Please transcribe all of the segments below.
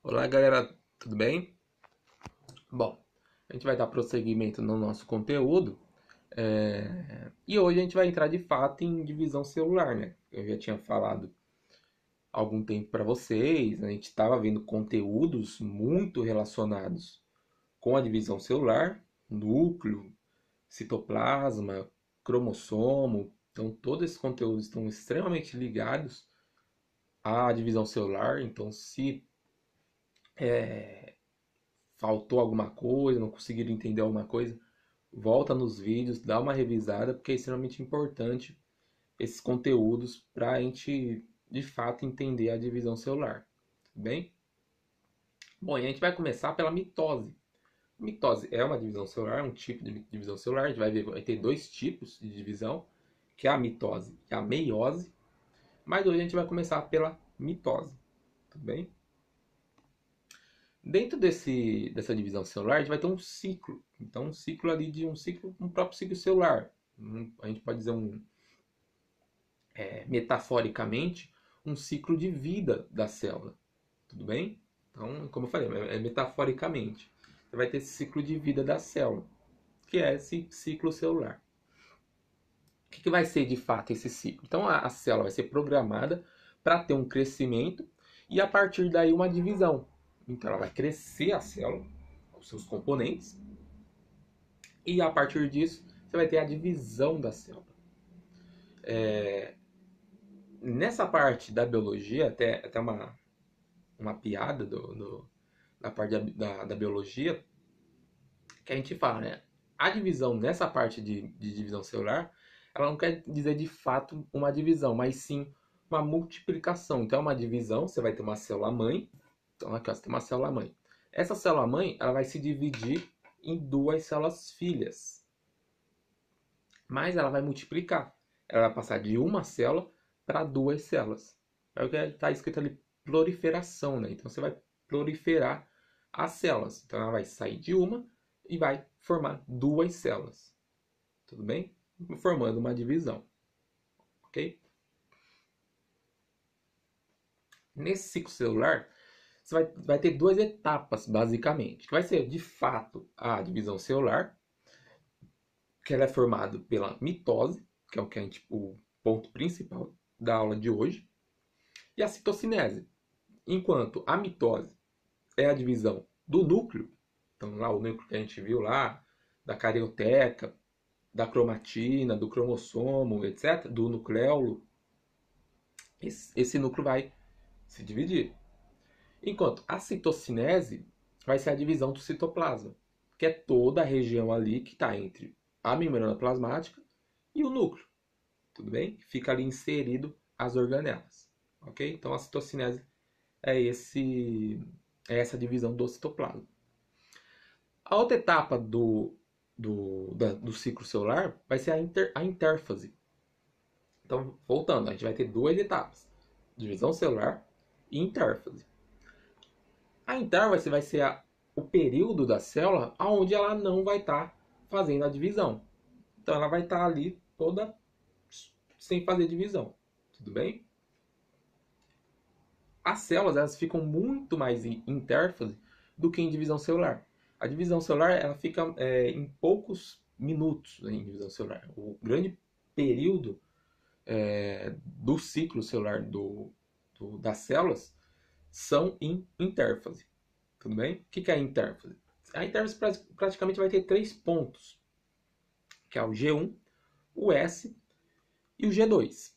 Olá, galera, tudo bem? Bom, a gente vai dar prosseguimento no nosso conteúdo e hoje a gente vai entrar de fato em divisão celular, né? Eu já tinha falado há algum tempo para vocês, a gente estava vendo conteúdos muito relacionados com a divisão celular, núcleo, citoplasma, cromossomo, então todos esses conteúdos estão extremamente ligados à divisão celular, então se faltou alguma coisa, não conseguiram entender alguma coisa, volta nos vídeos, dá uma revisada, porque é extremamente importante esses conteúdos para a gente de fato entender a divisão celular. Tudo bem? Bom, e a gente vai começar pela mitose. Mitose é uma divisão celular, é um tipo de divisão celular. A gente vai ver, vai ter dois tipos de divisão, que é a mitose e a meiose. Mas hoje a gente vai começar pela mitose. Tudo bem? Dentro dessa divisão celular, a gente vai ter um ciclo. Então, um ciclo ali de um próprio ciclo celular. A gente pode dizer metaforicamente, um ciclo de vida da célula. Tudo bem? Então, como eu falei, é metaforicamente. Você vai ter esse ciclo de vida da célula, que é esse ciclo celular. O que vai ser de fato esse ciclo? Então, a célula vai ser programada para ter um crescimento e a partir daí uma divisão. Então, ela vai crescer a célula, os seus componentes, e a partir disso você vai ter a divisão da célula. Nessa parte da biologia, até uma piada da parte da biologia, que a gente fala, né? A divisão nessa parte de divisão celular, ela não quer dizer de fato uma divisão, mas sim uma multiplicação. Então, é uma divisão, você vai ter uma célula mãe. Então, aqui ó, você tem uma célula mãe. Essa célula mãe, ela vai se dividir em duas células filhas. Mas ela vai multiplicar. Ela vai passar de uma célula para duas células. É o que está escrito ali, proliferação, né? Então você vai proliferar as células. Então ela vai sair de uma e vai formar duas células. Tudo bem? Formando uma divisão. Ok? Nesse ciclo celular, você vai ter duas etapas, basicamente. Que vai ser, de fato, a divisão celular, que ela é formada pela mitose, que é o ponto principal da aula de hoje, e a citocinese. Enquanto a mitose é a divisão do núcleo, então lá o núcleo que a gente viu lá, da carioteca, da cromatina, do cromossomo, etc., do nucleolo, esse núcleo vai se dividir. Enquanto a citocinese vai ser a divisão do citoplasma, que é toda a região ali que está entre a membrana plasmática e o núcleo. Tudo bem? Fica ali inserido as organelas. Ok? Então a citocinese é essa divisão do citoplasma. A outra etapa do ciclo celular vai ser a intérfase. Então, voltando, a gente vai ter duas etapas: divisão celular e intérfase. A intérfase vai ser o período da célula onde ela não vai estar fazendo a divisão. Então, ela vai estar ali toda sem fazer divisão. Tudo bem? As células elas ficam muito mais em intérfase do que em divisão celular. A divisão celular ela fica em poucos minutos, né, em divisão celular. O grande período do ciclo celular das células são em intérfase. Tudo bem? O que é a intérfase? A intérfase praticamente vai ter três pontos, que é o G1, o S e o G2.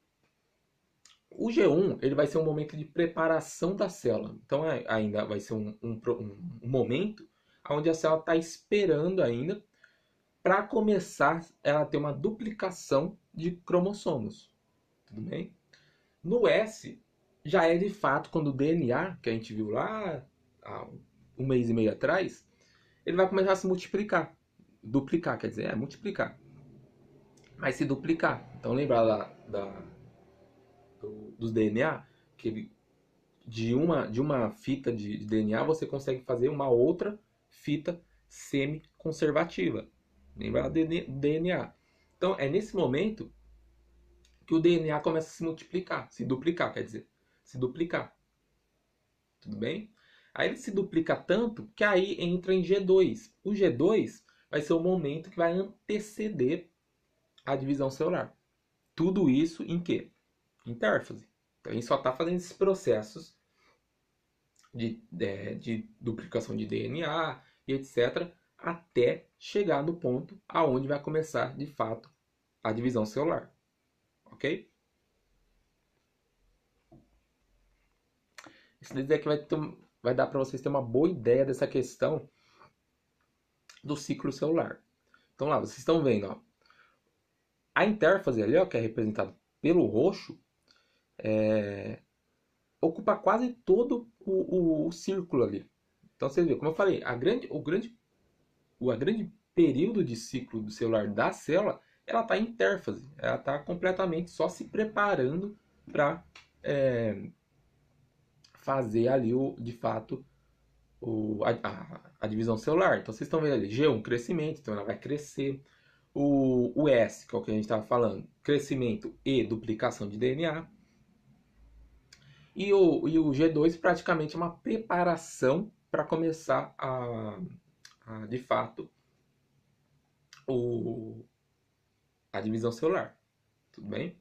O G1 ele vai ser um momento de preparação da célula. Então ainda vai ser um momento onde a célula está esperando ainda para começar ela a ter uma duplicação de cromossomos. Tudo bem? No S já é de fato quando o DNA, que a gente viu lá há um mês e meio atrás, ele vai começar a se multiplicar. Duplicar, quer dizer, multiplicar. Vai se duplicar. Então lembra lá dos DNA, que de uma fita de DNA você consegue fazer uma outra fita semi-conservativa. Lembra do DNA. Então é nesse momento que o DNA começa a se multiplicar, se duplicar, quer dizer, se duplicar. Tudo bem? Aí ele se duplica tanto que aí entra em G2. O G2 vai ser o momento que vai anteceder a divisão celular. Tudo isso em quê? Intérfase. Então a gente só está fazendo esses processos de duplicação de DNA e etc. até chegar no ponto aonde vai começar de fato a divisão celular. Ok? Isso aqui vai dar para vocês terem uma boa ideia dessa questão do ciclo celular. Então lá, vocês estão vendo, ó, a intérfase ali, ó, que é representada pelo roxo, ocupa quase todo o círculo ali. Então vocês veem, como eu falei, o grande período de ciclo do celular da célula, ela está em intérfase, ela está completamente só se preparando para fazer ali, de fato, a divisão celular. Então vocês estão vendo ali, G1, crescimento, então ela vai crescer. O S, que é o que a gente estava falando, crescimento e duplicação de DNA. E o G2 praticamente é uma preparação para começar de fato, a divisão celular. Tudo bem?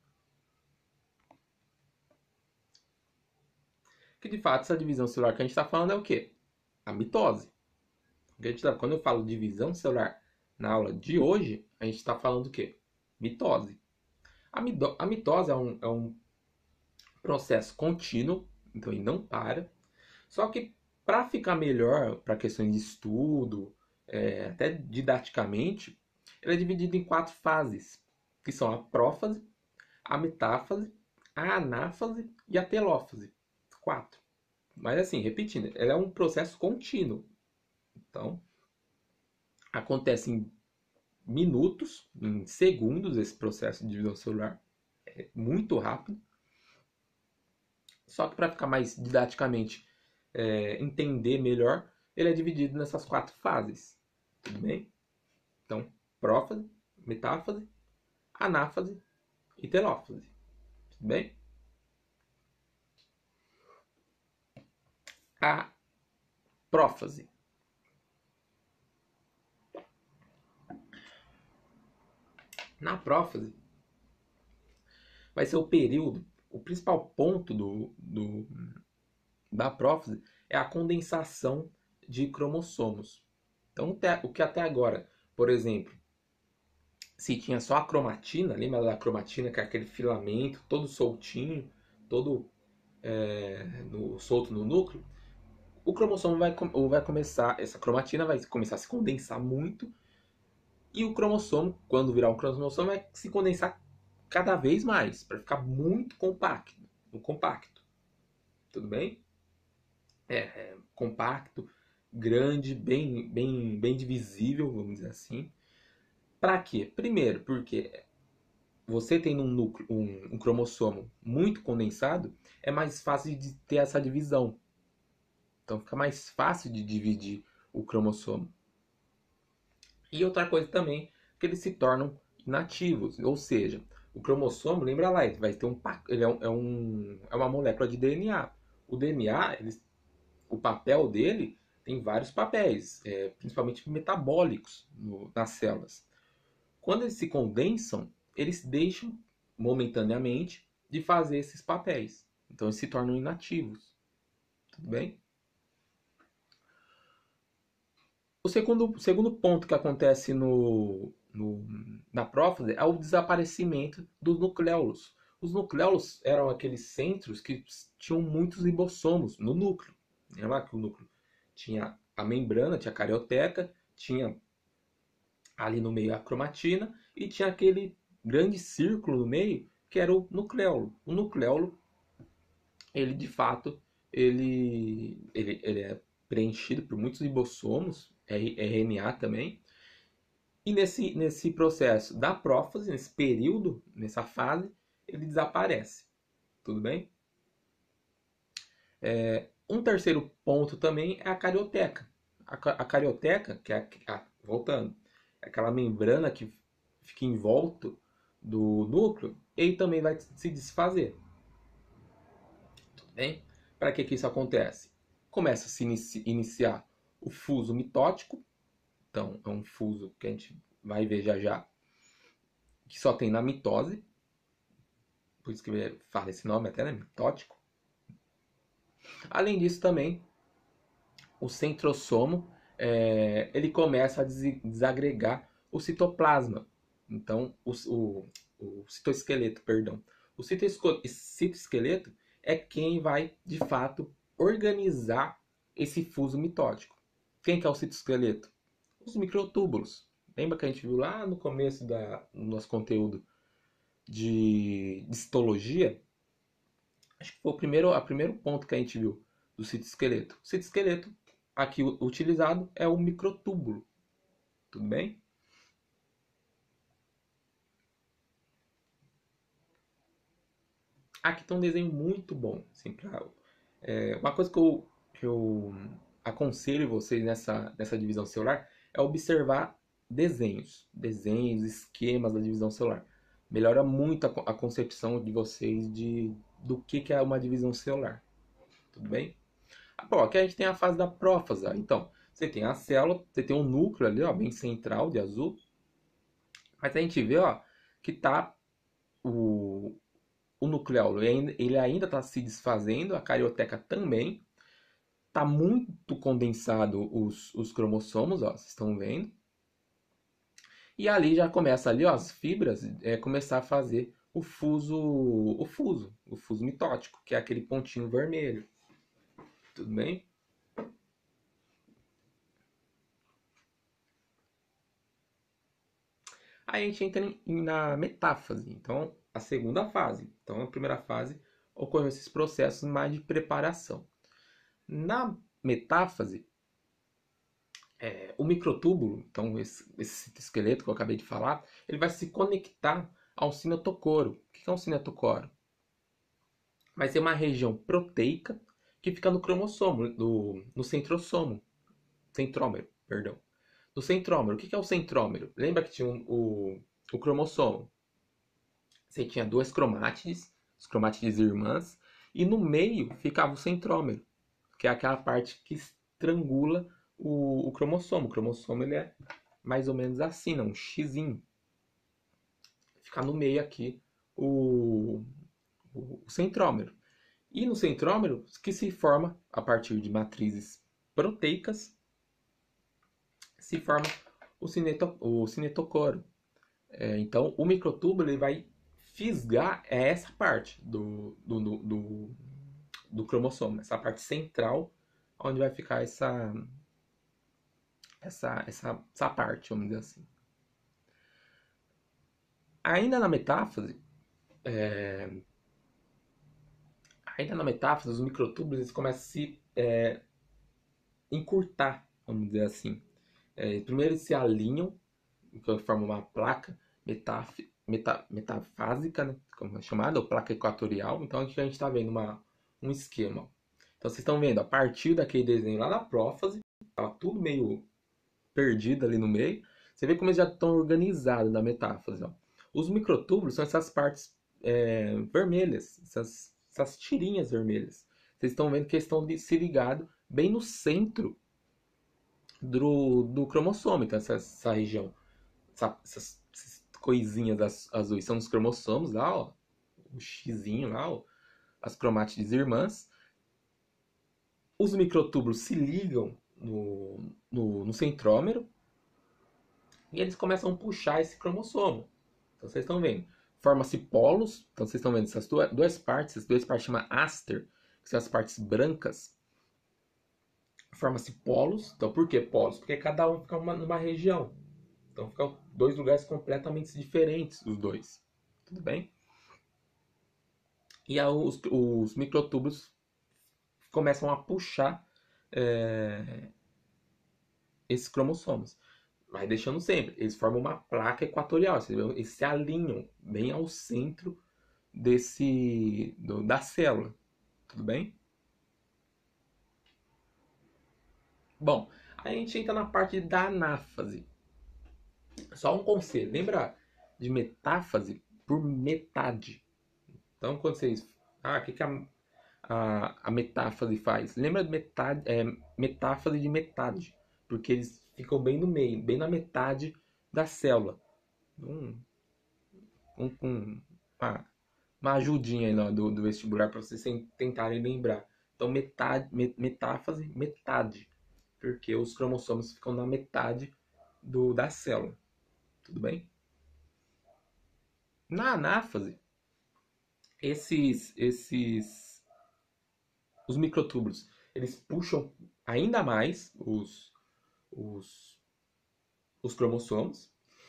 Que de fato essa divisão celular que a gente está falando é o quê? A mitose. Quando eu falo divisão celular na aula de hoje, a gente está falando do quê? Mitose. A mitose é um processo contínuo, então ele não para. Só que para ficar melhor, para questões de estudo, até didaticamente, ele é dividido em 4 fases, que são a prófase, a metáfase, a anáfase e a telófase. 4. Mas assim, repetindo, ele é um processo contínuo. Então, acontece em minutos, em segundos, esse processo de divisão celular. É muito rápido. Só que para ficar mais didaticamente, entender melhor, ele é dividido nessas 4 fases. Tudo bem? Então, prófase, metáfase, anáfase e telófase. Tudo bem? A prófase. Na prófase, vai ser o período, o principal ponto da prófase é a condensação de cromossomos. Então, o que até agora, por exemplo, se tinha só a cromatina, lembra da cromatina, que é aquele filamento todo soltinho, todo solto no núcleo, o cromossomo vai começar, essa cromatina vai começar a se condensar muito, e o cromossomo, quando virar um cromossomo, vai se condensar cada vez mais, para ficar muito compacto. Tudo bem? Compacto, grande, bem divisível, vamos dizer assim. Para quê? Primeiro, porque você tendo um cromossomo muito condensado, é mais fácil de ter essa divisão. Então fica mais fácil de dividir o cromossomo. E outra coisa também, que eles se tornam inativos, ou seja, o cromossomo, lembra lá, ele vai ter ele é uma molécula de DNA. O DNA, o papel dele tem vários papéis, principalmente metabólicos nas células. Quando eles se condensam, eles deixam momentaneamente de fazer esses papéis. Então eles se tornam inativos. Tudo bem? O segundo ponto que acontece na prófase é o desaparecimento dos nucleolos. Os nucleolos eram aqueles centros que tinham muitos ribossomos no núcleo. Lembra lá que o núcleo tinha a membrana, tinha a carioteca, tinha ali no meio a cromatina e tinha aquele grande círculo no meio que era o nucleolo. O nucleolo, ele de fato, ele é preenchido por muitos ribossomos, RNA também. E nesse processo da prófase, nesse período, nessa fase, ele desaparece. Tudo bem? Um terceiro ponto também é a carioteca. A carioteca, que é voltando, é aquela membrana que fica em volta do núcleo, ele também vai se desfazer. Tudo bem? Para que isso acontece? começa a se iniciar o fuso mitótico. Então, é um fuso que a gente vai ver já já, que só tem na mitose. Por isso que fala esse nome até, né? Mitótico. Além disso também, o centrosomo, ele começa a desagregar o citoplasma. Então, o citoesqueleto, perdão. O citoesqueleto é quem vai, de fato, organizar esse fuso mitótico. Quem que é o citoesqueleto? Os microtúbulos. Lembra que a gente viu lá no começo do nosso conteúdo de histologia? Acho que foi o primeiro ponto que a gente viu do citoesqueleto. O citoesqueleto aqui utilizado é o microtúbulo. Tudo bem? Aqui tem um desenho muito bom. Assim, uma coisa que eu aconselho vocês nessa divisão celular é observar desenhos. Desenhos, esquemas da divisão celular. Melhora muito a concepção de vocês do que é uma divisão celular. Tudo bem? Bom, aqui a gente tem a fase da prófase. Então, você tem a célula, você tem um núcleo ali, ó, bem central, de azul. Mas a gente vê, ó, que tá o nucleolo, ele ainda está se desfazendo, a carioteca também. Tá muito condensado os cromossomos, ó, vocês estão vendo. E ali já começa ali, ó, as fibras começar a fazer o fuso mitótico, que é aquele pontinho vermelho. Tudo bem? Aí a gente entra na metáfase, então a segunda fase. Então a primeira fase ocorrem esses processos mais de preparação. Na metáfase, o microtúbulo, então esse esqueleto que eu acabei de falar, ele vai se conectar ao cinetocoro. O que é um cinetocoro? Vai ser uma região proteica que fica no cromossomo, no centrômero, perdão. No centrômero, o que é o centrômero? Lembra que tinha o cromossomo? Você tinha duas cromátides, as cromátides irmãs, e no meio ficava o centrômero, que é aquela parte que estrangula o cromossomo. O cromossomo ele é mais ou menos assim, um xizinho. Fica no meio aqui o centrômero. E no centrômero, que se forma a partir de matrizes proteicas, se forma o cinetocoro. Então, o microtúbulo ele vai fisgar essa parte do cromossomo, essa parte central, onde vai ficar essa parte, vamos dizer assim. Ainda na metáfase, os microtúbulos eles começam a se encurtar, vamos dizer assim. Primeiro eles se alinham, que forma uma placa metafásica, né, como é chamada, ou placa equatorial. Então aqui a gente está vendo um esquema. Então vocês estão vendo, a partir daquele desenho lá na prófase, estava tudo meio perdido ali no meio. Você vê como eles já estão organizados na metáfase. Ó. Os microtúbulos são essas partes vermelhas, essas tirinhas vermelhas. Vocês estão vendo que eles estão se ligados bem no centro do cromossomo. Então essa região, essas coisinhas azuis são os cromossomos lá, ó, o xizinho lá, ó, as cromátides irmãs. Os microtúbulos se ligam no centrômero e eles começam a puxar esse cromossomo. Então vocês estão vendo, forma-se polos. Então vocês estão vendo essas duas partes, chamam aster, que são as partes brancas. Forma-se polos. Então por que polos? Porque cada um fica numa região. Então ficam dois lugares completamente diferentes, os dois. Tudo bem? E aí os microtúbulos começam a puxar esses cromossomos. Mas deixando sempre, eles formam uma placa equatorial. Eles se alinham bem ao centro da célula. Tudo bem? Bom, aí a gente entra na parte da anáfase. Só um conselho, lembra de metáfase por metade. Então, quando vocês... o que é a metáfase faz? Lembra de metade, metáfase de metade, porque eles ficam bem no meio, bem na metade da célula. Uma, uma ajudinha aí do vestibular para vocês tentarem lembrar. Então, metáfase, metade, porque os cromossomos ficam na metade da célula. Tudo bem? Na anáfase, os microtúbulos, eles puxam ainda mais os cromossomos,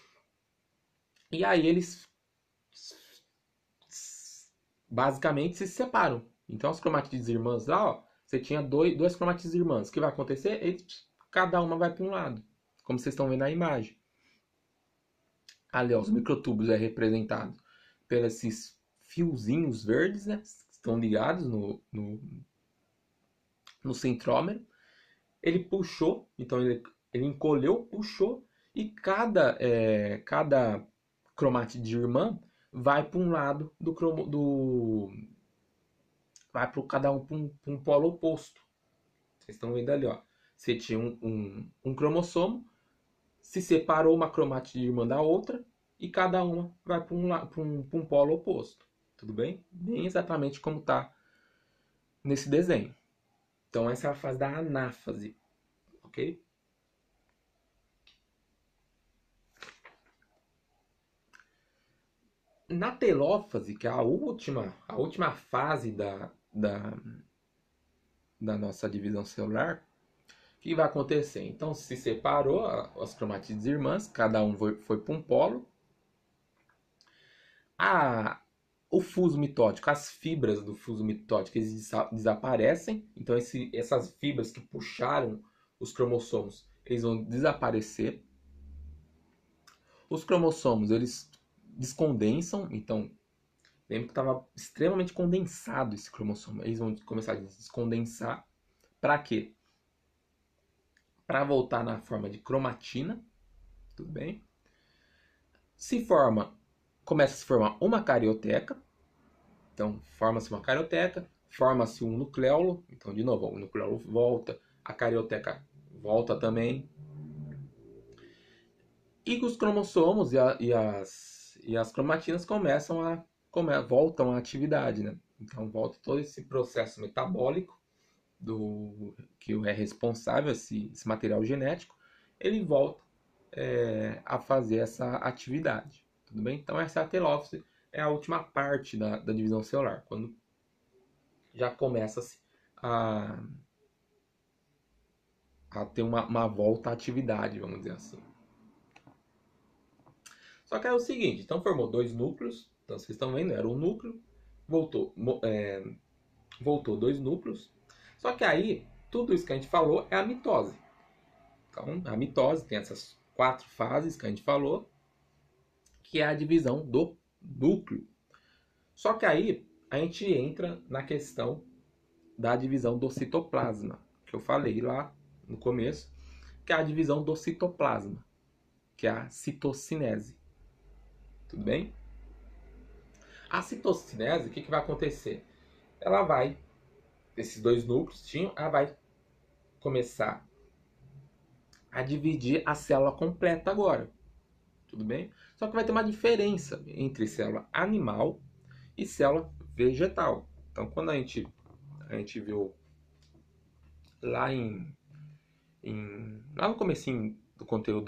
e aí eles basicamente se separam. Então as cromátides irmãs lá, ó, você tinha duas cromátides irmãs. O que vai acontecer? Cada uma vai para um lado, como vocês estão vendo na imagem. Ali, ó, os microtúbulos é representado pelos esses fiozinhos verdes, né, que estão ligados no centrômero. Ele puxou, então ele encolheu, puxou, e cada cromátide irmã vai para um lado vai para cada um para um polo oposto. Vocês estão vendo ali, ó. Você tinha um cromossomo, se separou uma cromátide irmã da outra, e cada uma vai para um polo oposto. Tudo bem? Bem exatamente como está nesse desenho. Então essa é a fase da anáfase, ok? Na telófase, que é a última fase da nossa divisão celular, o que vai acontecer? Então se separou as cromátides irmãs, cada um foi para um polo. O fuso mitótico, as fibras do fuso mitótico, eles desaparecem. Então essas fibras que puxaram os cromossomos, eles vão desaparecer. Os cromossomos, eles descondensam. Então, lembra que estava extremamente condensado esse cromossomo. Eles vão começar a descondensar. Para quê? Para voltar na forma de cromatina. Tudo bem? Começa a se formar uma carioteca. Então, forma-se uma carioteca, forma-se um nucleolo. Então, de novo, o nucleolo volta, a carioteca volta também. E os cromossomos e as cromatinas voltam à atividade, né? Então, volta todo esse processo metabólico que é responsável, esse material genético, ele volta a fazer essa atividade. Tudo bem? Então, essa é a telófase, é a última parte da divisão celular, quando já começa-se a ter uma volta à atividade, vamos dizer assim. Só que é o seguinte, então formou dois núcleos, então vocês estão vendo, era um núcleo, voltou dois núcleos, só que aí, tudo isso que a gente falou é a mitose. Então, a mitose tem essas 4 fases que a gente falou, que é a divisão do núcleo. Só que aí, a gente entra na questão da divisão do citoplasma, que eu falei lá no começo, que é a divisão do citoplasma, que é a citocinese. Tudo bem? A citocinese, o que vai acontecer? Esses dois núcleos ela vai começar a dividir a célula completa agora. Tudo bem? Só que vai ter uma diferença entre célula animal e célula vegetal. Então, quando a gente viu lá lá no comecinho do conteúdo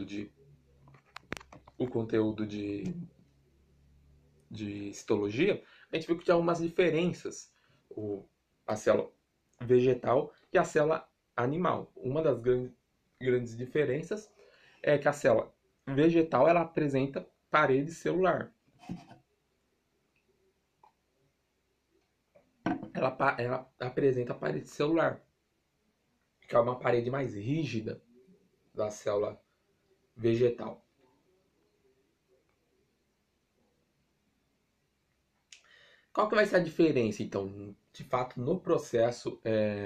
de histologia, a gente viu que tinha algumas diferenças a célula vegetal e a célula animal. Uma das grandes diferenças é que a célula vegetal ela apresenta parede celular. Ela apresenta a parede celular, que é uma parede mais rígida da célula vegetal. Qual que vai ser a diferença, então, de fato, no processo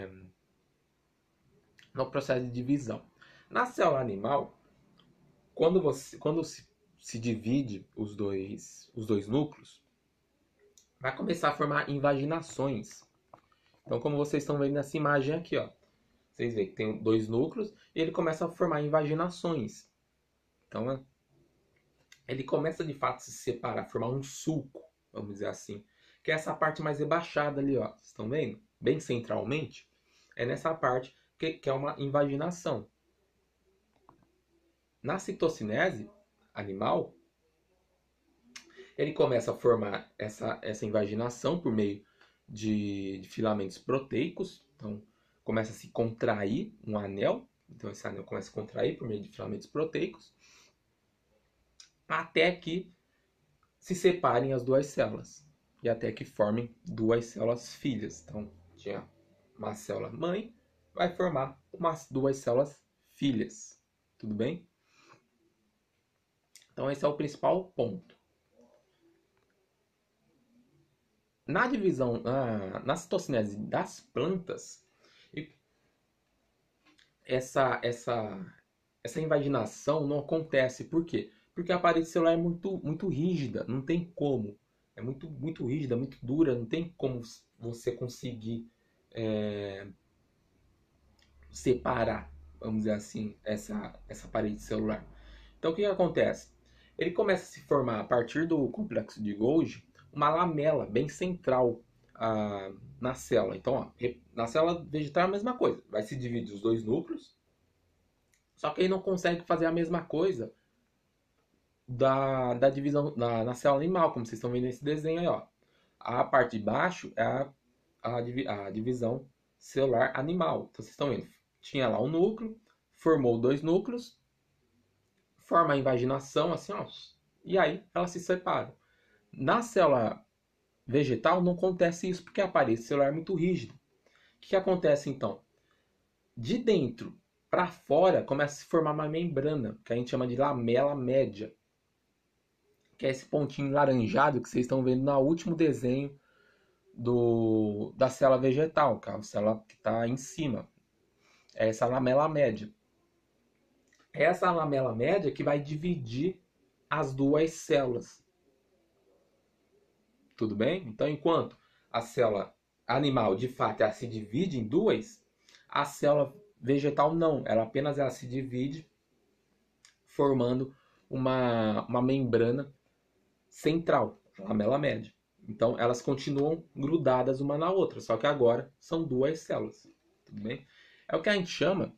de divisão? Na célula animal, quando se divide os dois núcleos, vai começar a formar invaginações. Então, como vocês estão vendo nessa imagem aqui, ó, vocês veem que tem dois núcleos e ele começa a formar invaginações. Então, ele começa de fato a se separar, formar um sulco, vamos dizer assim, que é essa parte mais rebaixada ali, ó. Vocês estão vendo? Bem centralmente, é nessa parte que é uma invaginação. Na citocinese animal, ele começa a formar essa invaginação por meio de filamentos proteicos. Então, começa a se contrair um anel. Então, esse anel começa a contrair por meio de filamentos proteicos, até que se separem as duas células e até que formem duas células filhas. Então, tinha uma célula mãe, vai formar duas células filhas. Tudo bem? Então, esse é o principal ponto. Na divisão, na citocinese das plantas, essa invaginação não acontece. Por quê? Porque a parede celular é muito rígida, não tem como. É muito rígida, muito dura, não tem como você conseguir separar, vamos dizer assim, essa parede celular. Então o que acontece? Ele começa a se formar a partir do complexo de Golgi uma lamela bem central na célula. Então, ó, na célula vegetal é a mesma coisa. Vai se dividir os dois núcleos, só que ele não consegue fazer a mesma coisa da divisão na célula animal, como vocês estão vendo nesse desenho aí, ó. A parte de baixo é a divisão celular animal. Então vocês estão vendo, tinha lá um núcleo, formou dois núcleos, forma a invaginação, assim, ó, e aí elas se separam. Na célula vegetal não acontece isso, porque a parede celular é muito rígida. O que acontece então? De dentro para fora começa a se formar uma membrana, que a gente chama de lamela média, que é esse pontinho laranjado que vocês estão vendo no último desenho da célula vegetal, que é a célula que está em cima. É essa lamela média. É essa lamela média que vai dividir as duas células. Tudo bem? Então, enquanto a célula animal, de fato, ela se divide em duas, a célula vegetal não. Ela se divide formando uma membrana central, lamela média. Então, elas continuam grudadas uma na outra, só que agora são duas células. Tudo bem? É o que a gente chama,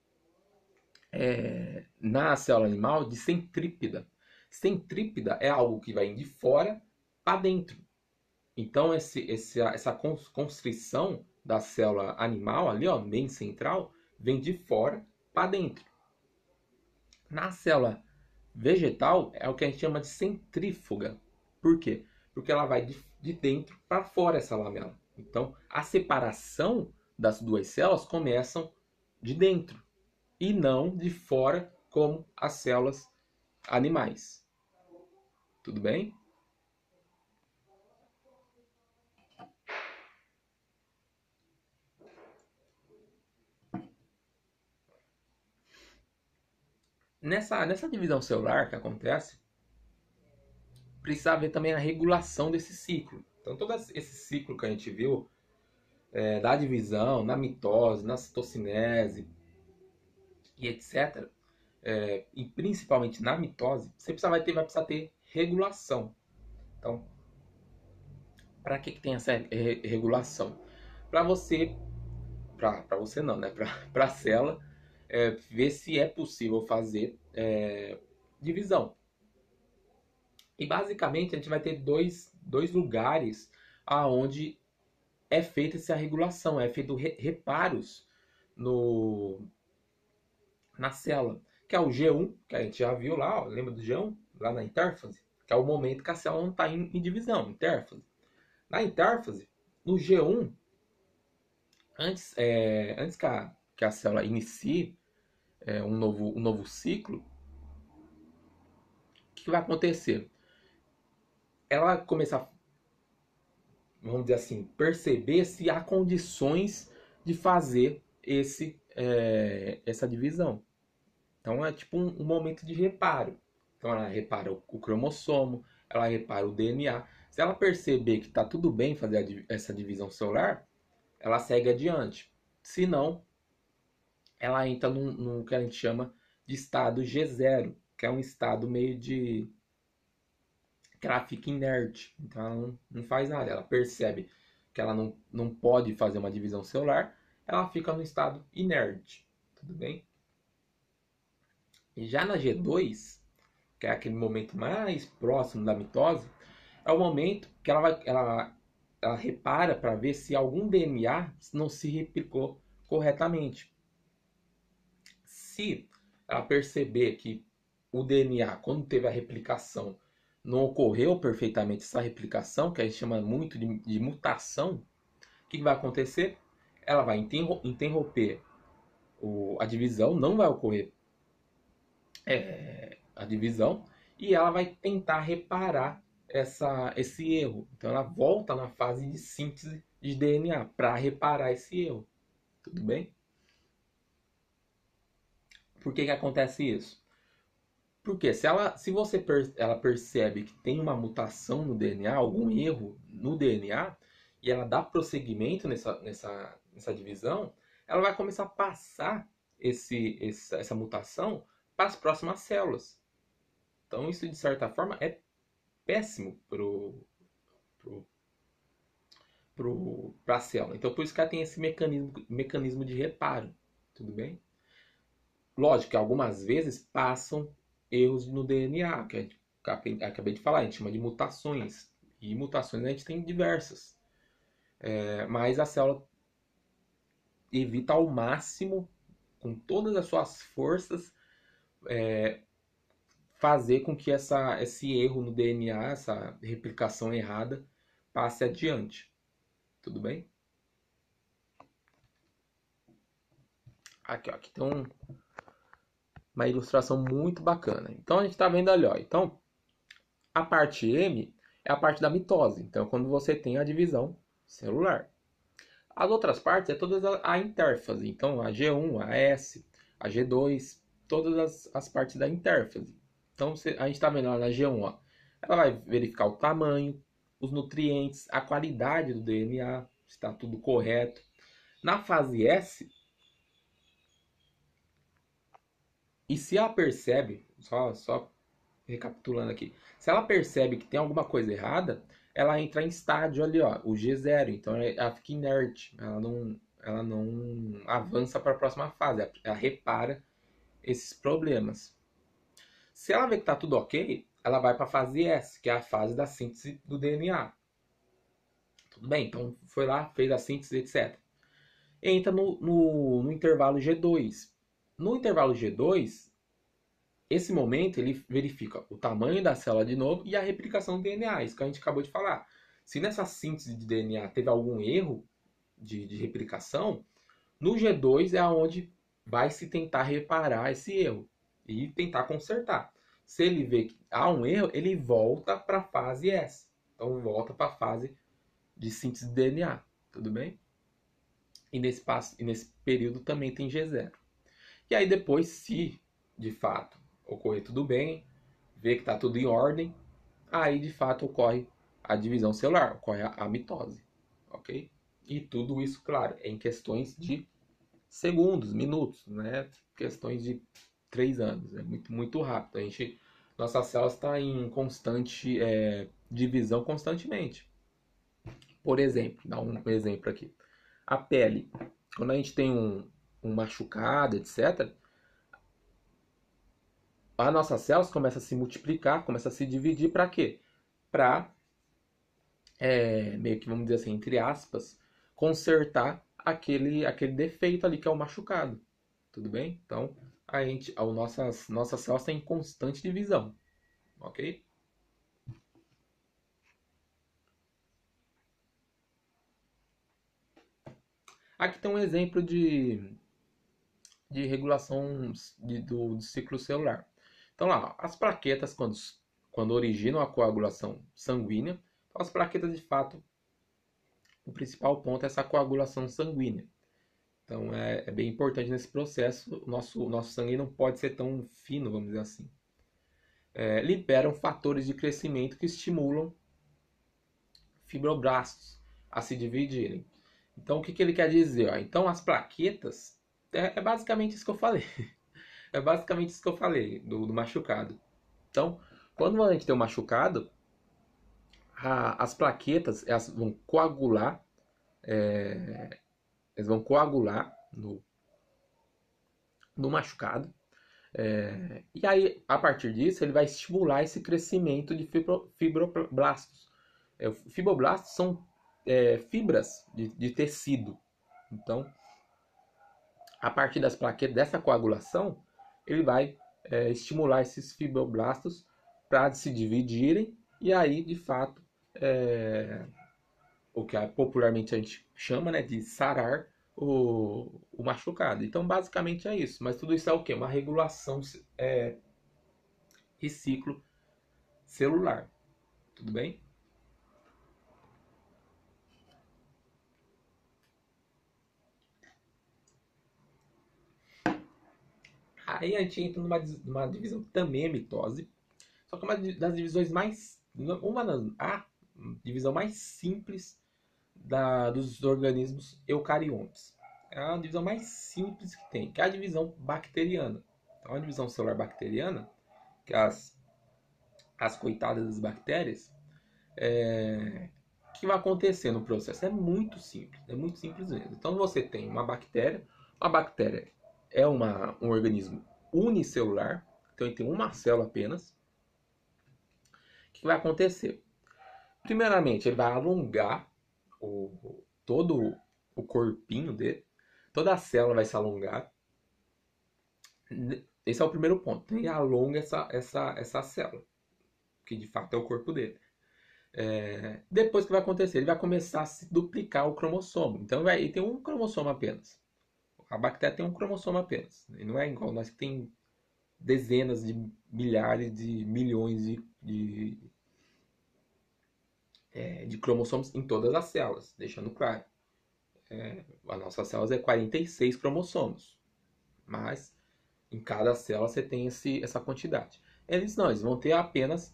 na célula animal, de centrípeda. Centrípeda é algo que vai de fora para dentro. Então, essa constrição da célula animal, ali, ó, bem central, vem de fora para dentro. Na célula vegetal, é o que a gente chama de centrífuga. Por quê? Porque ela vai de dentro para fora, essa lamela. Então, a separação das duas células começam de dentro e não de fora, como as células animais. Tudo bem? Nessa divisão celular que acontece, precisa haver também a regulação desse ciclo. Então, todo esse ciclo que a gente viu, da divisão, na mitose, na citocinese e etc., e principalmente na mitose, você vai precisar ter regulação. Então, para que tem essa regulação? Para você não, né? Para a célula ver se é possível fazer divisão. E basicamente a gente vai ter dois lugares aonde é feita essa regulação, é feito reparos na célula, que é o G1, que a gente já viu lá, ó, lembra do G1? Lá na intérfase, que é o momento que a célula não está em divisão, intérfase. Na intérfase, no G1, antes que a célula inicie um novo ciclo, o que vai acontecer? Ela vai começar, vamos dizer assim, perceber se há condições de fazer essa divisão. Então é tipo um momento de reparo. Então ela repara o cromossomo, ela repara o DNA. Se ela perceber que está tudo bem fazer essa divisão celular, ela segue adiante. Se não, ela entra num que a gente chama de estado G0, que é um estado meio de que ela fica inerte, então ela não faz nada, ela percebe que ela não pode fazer uma divisão celular, ela fica no estado inerte, tudo bem? E já na G2, que é aquele momento mais próximo da mitose, é o momento que ela repara para ver se algum DNA não se replicou corretamente. Se ela perceber que o DNA, quando teve a replicação, não ocorreu perfeitamente essa replicação, que a gente chama muito de mutação, o que vai acontecer? Ela vai interromper a divisão, não vai ocorrer a divisão, e ela vai tentar reparar esse erro. Então ela volta na fase de síntese de DNA para reparar esse erro. Tudo bem? Por que acontece isso? Porque se ela percebe que tem uma mutação no DNA, algum erro no DNA, e ela dá prosseguimento nessa divisão, ela vai começar a passar essa mutação para as próximas células. Então isso, de certa forma, é péssimo para a célula. Então por isso que ela tem esse mecanismo de reparo. Tudo bem? Lógico que algumas vezes passam erros no DNA, que acabei de falar, a gente chama de mutações. E mutações a gente tem diversas. Mas a célula evita ao máximo, com todas as suas forças, fazer com que esse erro no DNA, essa replicação errada, passe adiante. Tudo bem? Aqui tem uma ilustração muito bacana. Então a gente está vendo ali, ó. Então a parte M é a parte da mitose. Então quando você tem a divisão celular. As outras partes é todas a intérfase. Então a G1, a S, a G2, todas as partes da intérfase. Então a gente está vendo lá na G1, ó, ela vai verificar o tamanho, os nutrientes, a qualidade do DNA, se está tudo correto. Na fase S, e se ela percebe, só recapitulando aqui, se ela percebe que tem alguma coisa errada, ela entra em estágio ali, ó, o G0. Então ela fica inerte, ela não avança para a próxima fase, ela repara esses problemas. Se ela vê que está tudo ok, ela vai para a fase S, que é a fase da síntese do DNA. Tudo bem, então foi lá, fez a síntese, etc. Entra no intervalo G2. No intervalo G2, esse momento ele verifica o tamanho da célula de novo e a replicação do DNA, isso que a gente acabou de falar. Se nessa síntese de DNA teve algum erro de replicação, no G2 é onde vai se tentar reparar esse erro e tentar consertar. Se ele vê que há um erro, ele volta para a fase S. Então volta para a fase de síntese de DNA, tudo bem? E nesse período também tem G0. E aí depois, se de fato ocorrer tudo bem, ver que está tudo em ordem, aí de fato ocorre a divisão celular, ocorre a mitose, ok? E tudo isso, claro, em questões de segundos, minutos, né? Questões de 3 anos, é muito rápido. Nossa célula está em constante divisão constantemente. Por exemplo, dá um exemplo aqui. A pele, quando a gente tem um machucado, etc., as nossas células começam a se multiplicar, começam a se dividir para quê? Para, meio que vamos dizer assim, entre aspas, consertar aquele defeito ali que é o machucado. Tudo bem? Então, nossas células têm constante divisão. Ok? Aqui tem um exemplo de regulação do ciclo celular. Então lá, as plaquetas, quando originam a coagulação sanguínea, então, as plaquetas de fato, o principal ponto é essa coagulação sanguínea. Então é bem importante nesse processo, o nosso sangue não pode ser tão fino, vamos dizer assim. Liberam fatores de crescimento que estimulam fibroblastos a se dividirem. Então, o que ele quer dizer? Ó? Então, as plaquetas é basicamente isso que eu falei. É basicamente isso que eu falei do machucado. Então, quando a gente tem um machucado, as plaquetas elas vão coagular, elas vão coagular no machucado. E aí, a partir disso, ele vai estimular esse crescimento de fibroblastos. Fibroblastos são fibras de tecido. Então, a partir das plaquetas, dessa coagulação, ele vai estimular esses fibroblastos para se dividirem e aí, de fato, o que popularmente a gente chama, né, de sarar o machucado. Então, basicamente é isso. Mas tudo isso é o quê? Uma regulação e ciclo celular. Tudo bem? Aí a gente entra numa divisão que também é mitose, só que é uma das divisões mais. A divisão mais simples dos organismos eucariontes. É a divisão mais simples que tem, que é a divisão bacteriana. Então, a divisão celular bacteriana, que é as coitadas das bactérias, o que vai acontecer no processo? É muito simples mesmo. Então, você tem uma bactéria é um organismo unicelular, então ele tem uma célula apenas. O que vai acontecer? Primeiramente, ele vai alongar todo o corpinho dele, toda a célula vai se alongar. Esse é o primeiro ponto. Ele alonga essa célula, que de fato é o corpo dele. Depois o que vai acontecer? Ele vai começar a se duplicar o cromossomo. Então ele tem um cromossomo apenas. A bactéria tem um cromossomo apenas. E não é igual nós que tem dezenas de milhares de milhões de cromossomos em todas as células, deixando claro. As nossas células é 46 cromossomos, mas em cada célula você tem essa quantidade. Eles não, eles vão ter apenas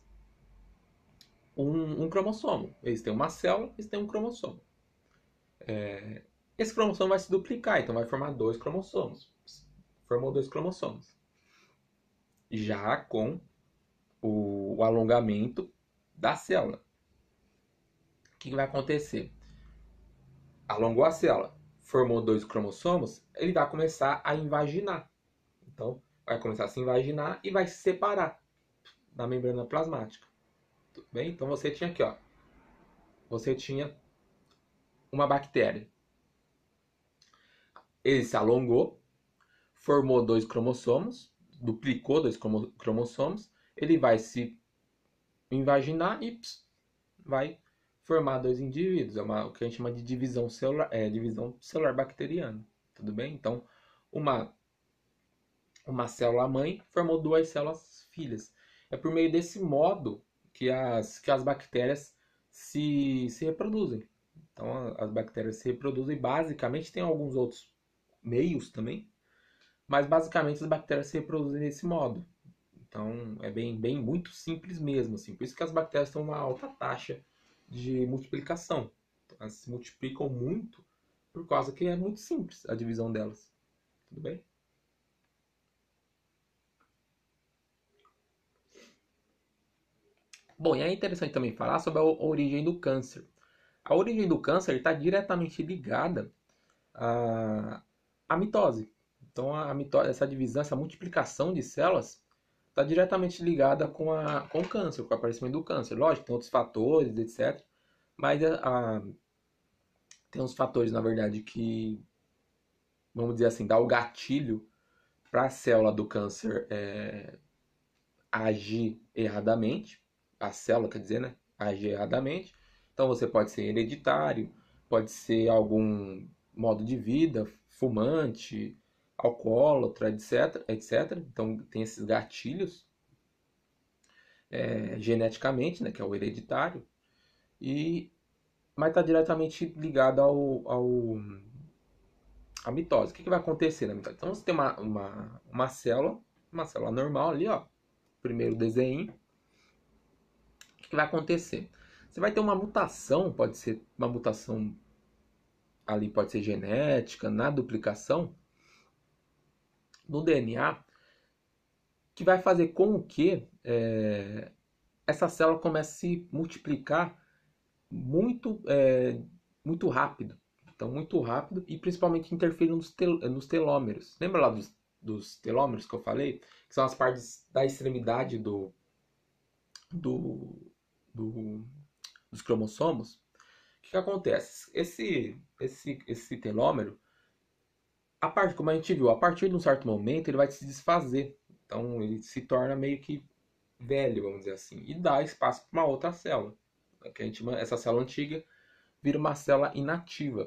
um cromossomo. Eles têm uma célula, eles têm um cromossomo. Esse cromossomo vai se duplicar, então vai formar dois cromossomos. Formou dois cromossomos. Já com o alongamento da célula. O que vai acontecer? Alongou a célula, formou dois cromossomos, ele vai começar a invaginar. Então, vai começar a se invaginar e vai se separar da membrana plasmática. Tudo bem? Então, você tinha aqui, ó. Você tinha uma bactéria. Ele se alongou, formou dois cromossomos, duplicou dois cromossomos, ele vai se invaginar e vai formar dois indivíduos. O que a gente chama de divisão celular bacteriana. Tudo bem? Então, uma célula mãe formou duas células filhas. É por meio desse modo que as bactérias se reproduzem. Então, as bactérias se reproduzem basicamente, tem alguns outros meios também, mas basicamente as bactérias se reproduzem desse modo. Então, é bem muito simples mesmo, assim. Por isso que as bactérias têm uma alta taxa de multiplicação. Elas se multiplicam muito por causa que é muito simples a divisão delas. Tudo bem? Bom, e é interessante também falar sobre a origem do câncer. A origem do câncer está diretamente ligada à mitose. Então, a mitose, essa divisão, essa multiplicação de células está diretamente ligada com o câncer, com o aparecimento do câncer. Lógico, tem outros fatores, etc. Mas tem uns fatores, na verdade, que, vamos dizer assim, dá o gatilho para a célula do câncer agir erradamente. A célula, quer dizer, né? Agir erradamente. Então você pode ser hereditário, pode ser algum modo de vida, fumante, alcoólatra, etc, etc. Então tem esses gatilhos geneticamente, né, que é o hereditário, mas está diretamente ligado à mitose. O que vai acontecer na mitose? Então você tem uma célula normal ali, ó, primeiro desenho. O que vai acontecer? Você vai ter uma mutação, pode ser uma mutação ali pode ser genética, na duplicação, no DNA, que vai fazer com que essa célula comece a se multiplicar muito, muito rápido. Então, muito rápido e principalmente interfere nos telômeros. Lembra lá dos telômeros que eu falei? Que são as partes da extremidade do, do- dos cromossomos. O que acontece? Esse telômero, como a gente viu, a partir de um certo momento ele vai se desfazer. Então ele se torna meio que velho, vamos dizer assim, e dá espaço para uma outra célula. Essa célula antiga vira uma célula inativa.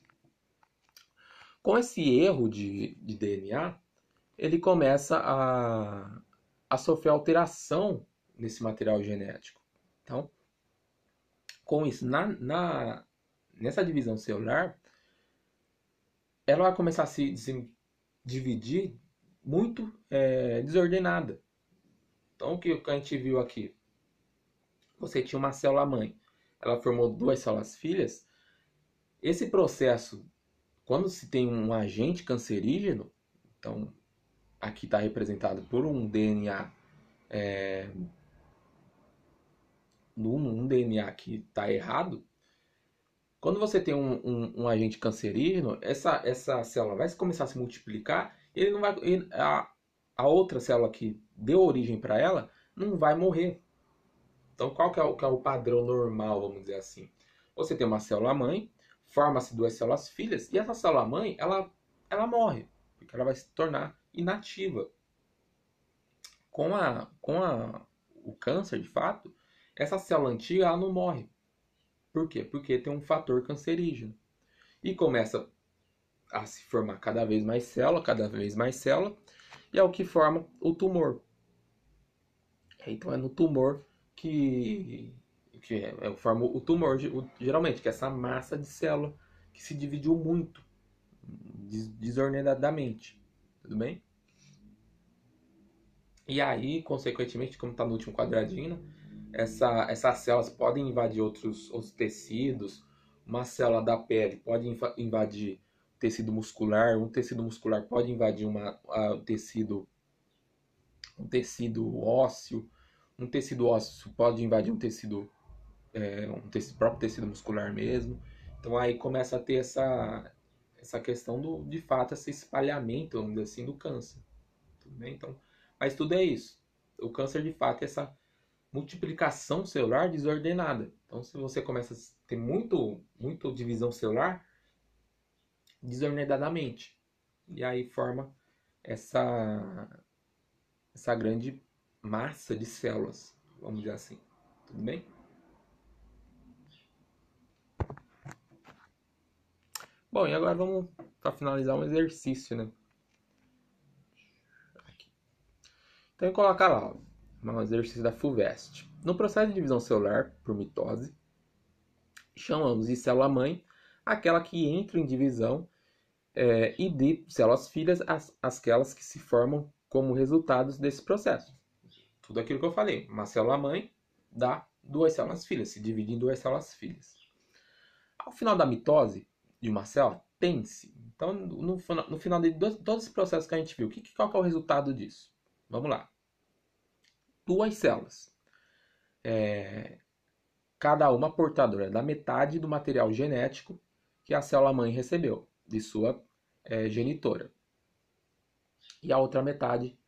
Com esse erro de DNA, ele começa a sofrer alteração nesse material genético. Então, com isso, nessa divisão celular, ela vai começar a se dividir muito desordenada. Então, o que a gente viu aqui? Você tinha uma célula mãe, ela formou duas células filhas. Esse processo, quando se tem um agente cancerígeno, então aqui está representado por um DNA, um DNA que está errado. Quando você tem um agente cancerígeno, essa célula vai começar a se multiplicar, ele não vai, a outra célula que deu origem para ela não vai morrer. Então, qual que é o padrão normal, vamos dizer assim? Você tem uma célula mãe, forma-se duas células filhas, e essa célula mãe, ela morre, porque ela vai se tornar inativa. O câncer, de fato, essa célula antiga ela não morre. Por quê? Porque tem um fator cancerígeno. E começa a se formar cada vez mais célula, e é o que forma o tumor. Então é no tumor que forma o tumor, geralmente, que é essa massa de célula que se dividiu muito, desordenadamente. Tudo bem? E aí, consequentemente, como está no último quadradinho, né, essas células podem invadir outros tecidos. Uma célula da pele pode invadir tecido muscular, um tecido muscular pode invadir um tecido ósseo, um tecido ósseo pode invadir próprio tecido muscular mesmo. Então aí começa a ter essa questão de fato, esse espalhamento, vamos dizer assim, do câncer. Tudo bem? Então, mas tudo é isso. O câncer, de fato, é essa multiplicação celular desordenada. Então, se você começa a ter muito divisão celular desordenadamente, e aí forma essa, essa grande massa de células, vamos dizer assim. Tudo bem? Bom, e agora vamos para finalizar um exercício, né? Aqui. Então, eu vou colocar lá, um exercício da FUVEST. No processo de divisão celular por mitose, chamamos de célula-mãe aquela que entra em divisão e de células filhas aquelas que se formam como resultados desse processo. Tudo aquilo que eu falei. Uma célula-mãe dá duas células filhas, se divide em duas células filhas. Ao final da mitose de uma célula, tem-se. Então, no final de todos os processos que a gente viu, qual que é o resultado disso? Vamos lá. Duas células. Cada uma portadora da metade do material genético que a célula-mãe recebeu de sua genitora. E a outra metade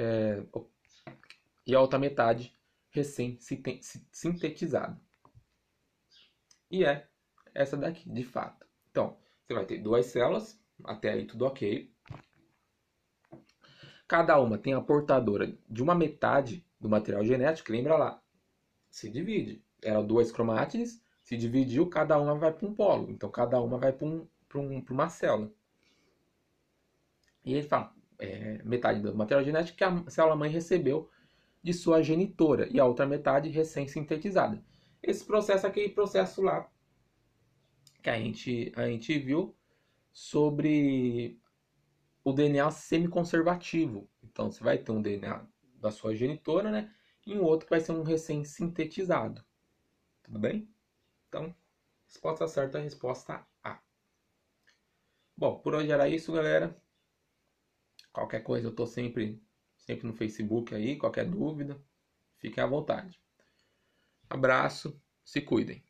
recém-sintetizada. E é essa daqui, de fato. Então, você vai ter duas células, até aí tudo ok. Cada uma tem a portadora de uma metade do material genético, lembra lá, se divide. Eram duas cromátides, se dividiu, cada uma vai para um polo. Então, cada uma vai para uma célula. E ele fala, metade do material genético que a célula-mãe recebeu de sua genitora e a outra metade recém-sintetizada. Esse processo é aquele processo lá que a gente viu sobre o DNA semiconservativo. Então, você vai ter um DNA da sua genitora, né? E um outro que vai ser um recém-sintetizado. Tudo bem? Então, resposta certa é a resposta A. Bom, por hoje era isso, galera. Qualquer coisa eu tô sempre no Facebook aí, qualquer dúvida, fiquem à vontade. Abraço, se cuidem.